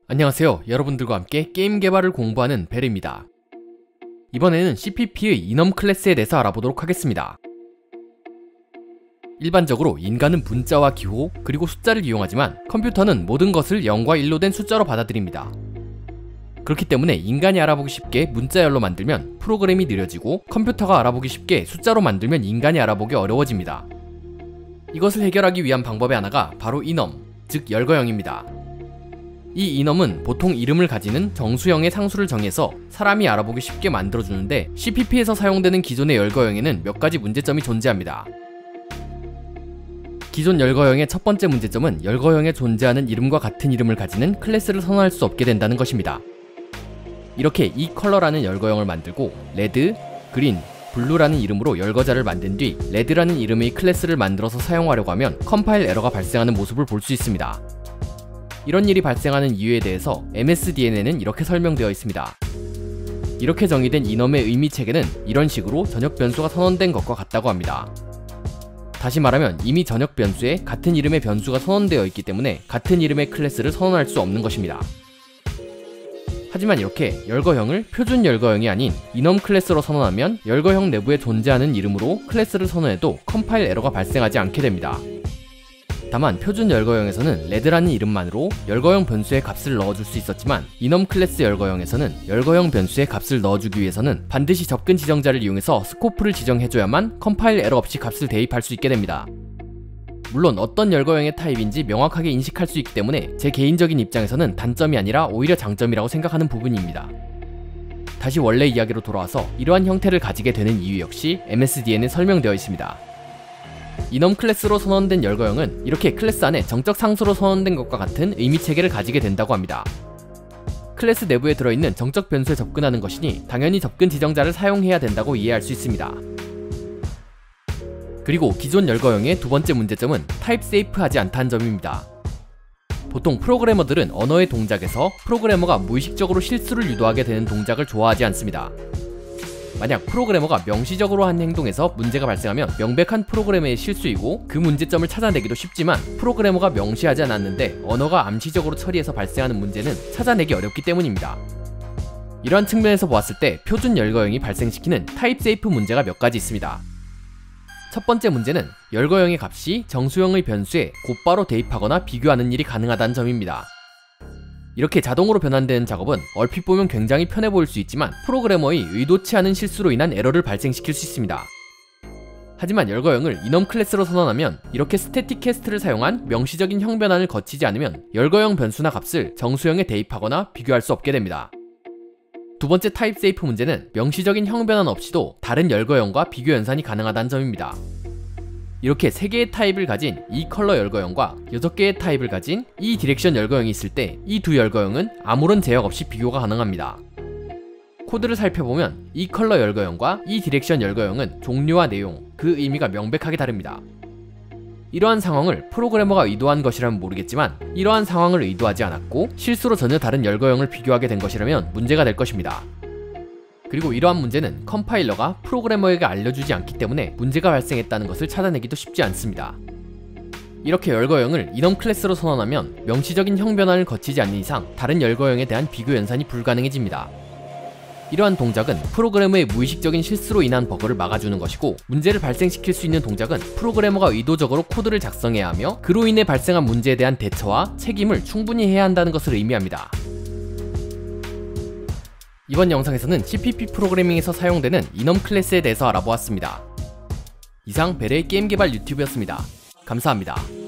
안녕하세요. 여러분들과 함께 게임 개발을 공부하는 벨입니다. 이번에는 CPP의 이넘 클래스에 대해서 알아보도록 하겠습니다. 일반적으로 인간은 문자와 기호, 그리고 숫자를 이용하지만 컴퓨터는 모든 것을 0과 1로 된 숫자로 받아들입니다. 그렇기 때문에 인간이 알아보기 쉽게 문자열로 만들면 프로그램이 느려지고, 컴퓨터가 알아보기 쉽게 숫자로 만들면 인간이 알아보기 어려워집니다. 이것을 해결하기 위한 방법의 하나가 바로 이넘, 즉 열거형입니다. 이 이넘은 보통 이름을 가지는 정수형의 상수를 정해서 사람이 알아보기 쉽게 만들어주는데, CPP에서 사용되는 기존의 열거형에는 몇 가지 문제점이 존재합니다. 기존 열거형의 첫 번째 문제점은 열거형에 존재하는 이름과 같은 이름을 가지는 클래스를 선언할 수 없게 된다는 것입니다. 이렇게 이 컬러라는 열거형을 만들고 레드, 그린, 블루라는 이름으로 열거자를 만든 뒤 레드라는 이름의 클래스를 만들어서 사용하려고 하면 컴파일 에러가 발생하는 모습을 볼 수 있습니다. 이런 일이 발생하는 이유에 대해서 MSDN에는 이렇게 설명되어 있습니다. 이렇게 정의된 이넘의 의미 체계는 이런 식으로 전역 변수가 선언된 것과 같다고 합니다. 다시 말하면 이미 전역 변수에 같은 이름의 변수가 선언되어 있기 때문에 같은 이름의 클래스를 선언할 수 없는 것입니다. 하지만 이렇게 열거형을 표준 열거형이 아닌 이넘 클래스로 선언하면 열거형 내부에 존재하는 이름으로 클래스를 선언해도 컴파일 에러가 발생하지 않게 됩니다. 다만 표준 열거형에서는 레드라는 이름만으로 열거형 변수의 값을 넣어줄 수 있었지만, 이넘 클래스 열거형에서는 열거형 변수의 값을 넣어주기 위해서는 반드시 접근 지정자를 이용해서 스코프를 지정해줘야만 컴파일 에러 없이 값을 대입할 수 있게 됩니다. 물론 어떤 열거형의 타입인지 명확하게 인식할 수 있기 때문에 제 개인적인 입장에서는 단점이 아니라 오히려 장점이라고 생각하는 부분입니다. 다시 원래 이야기로 돌아와서 이러한 형태를 가지게 되는 이유 역시 MSDN에 설명되어 있습니다. 이넘 클래스로 선언된 열거형은 이렇게 클래스 안에 정적 상수로 선언된 것과 같은 의미 체계를 가지게 된다고 합니다. 클래스 내부에 들어있는 정적 변수에 접근하는 것이니 당연히 접근 지정자를 사용해야 된다고 이해할 수 있습니다. 그리고 기존 열거형의 두 번째 문제점은 타입 세이프하지 않다는 점입니다. 보통 프로그래머들은 언어의 동작에서 프로그래머가 무의식적으로 실수를 유도하게 되는 동작을 좋아하지 않습니다. 만약 프로그래머가 명시적으로 한 행동에서 문제가 발생하면 명백한 프로그래머의 실수이고 그 문제점을 찾아내기도 쉽지만, 프로그래머가 명시하지 않았는데 언어가 암시적으로 처리해서 발생하는 문제는 찾아내기 어렵기 때문입니다. 이러한 측면에서 보았을 때 표준 열거형이 발생시키는 타입 세이프 문제가 몇 가지 있습니다. 첫 번째 문제는 열거형의 값이 정수형의 변수에 곧바로 대입하거나 비교하는 일이 가능하다는 점입니다. 이렇게 자동으로 변환되는 작업은 얼핏 보면 굉장히 편해 보일 수 있지만 프로그래머의 의도치 않은 실수로 인한 에러를 발생시킬 수 있습니다. 하지만 열거형을 이넘 클래스로 선언하면 이렇게 스태틱 캐스트를 사용한 명시적인 형 변환을 거치지 않으면 열거형 변수나 값을 정수형에 대입하거나 비교할 수 없게 됩니다. 두 번째 타입 세이프 문제는 명시적인 형 변환 없이도 다른 열거형과 비교 연산이 가능하다는 점입니다. 이렇게 3개의 타입을 가진 이 컬러 열거형과 6개의 타입을 가진 이 디렉션 열거형이 있을 때 이 두 열거형은 아무런 제약 없이 비교가 가능합니다. 코드를 살펴보면 이 컬러 열거형과 이 디렉션 열거형은 종류와 내용, 그 의미가 명백하게 다릅니다. 이러한 상황을 프로그래머가 의도한 것이라면 모르겠지만, 이러한 상황을 의도하지 않았고 실수로 전혀 다른 열거형을 비교하게 된 것이라면 문제가 될 것입니다. 그리고 이러한 문제는 컴파일러가 프로그래머에게 알려주지 않기 때문에 문제가 발생했다는 것을 찾아내기도 쉽지 않습니다. 이렇게 열거형을 이넘 클래스로 선언하면 명시적인 형 변환을 거치지 않는 이상 다른 열거형에 대한 비교 연산이 불가능해집니다. 이러한 동작은 프로그래머의 무의식적인 실수로 인한 버그를 막아주는 것이고, 문제를 발생시킬 수 있는 동작은 프로그래머가 의도적으로 코드를 작성해야 하며 그로 인해 발생한 문제에 대한 대처와 책임을 충분히 해야 한다는 것을 의미합니다. 이번 영상에서는 CPP 프로그래밍에서 사용되는 이넘 클래스에 대해서 알아보았습니다. 이상 벨의 게임 개발 유튜브였습니다. 감사합니다.